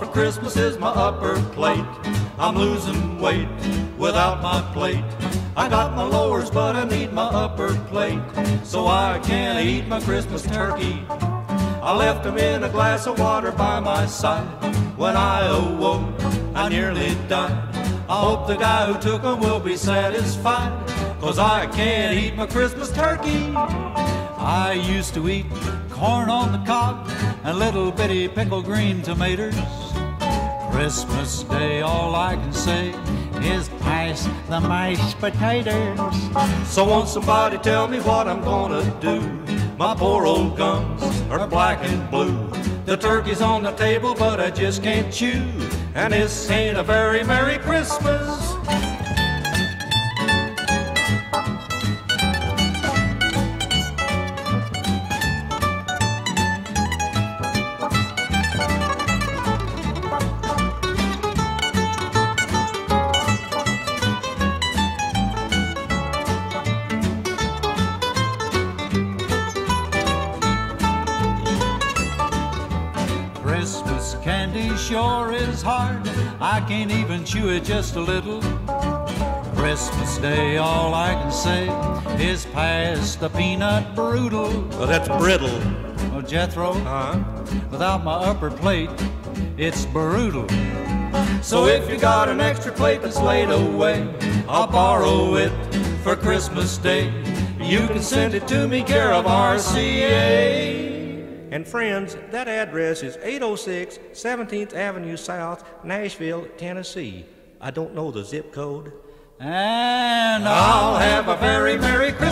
Christmas is my upper plate. I'm losing weight without my plate. I got my lowers, but I need my upper plate, so I can't eat my Christmas turkey. I left him in a glass of water by my side. When I awoke, I nearly died. I hope the guy who took him will be satisfied, 'cause I can't eat my Christmas turkey. I used to eat corn on the cob and little bitty pickled green tomatoes. Christmas Day, all I can say is pass the mashed potatoes. So won't somebody tell me what I'm gonna do? My poor old gums are black and blue. The turkey's on the table, but I just can't chew. And this ain't a very Merry Christmas. Christmas candy sure is hard. I can't even chew it just a little. Christmas Day, all I can say is pass the peanut brutal. Well, that's brittle. Oh, Jethro, without my upper plate, it's brutal. So if you got an extra plate that's laid away, I'll borrow it for Christmas Day. You can send it to me, care of RCA. And friends, that address is 806 17th Avenue South, Nashville, Tennessee. I don't know the zip code. And I'll have a very Merry Christmas.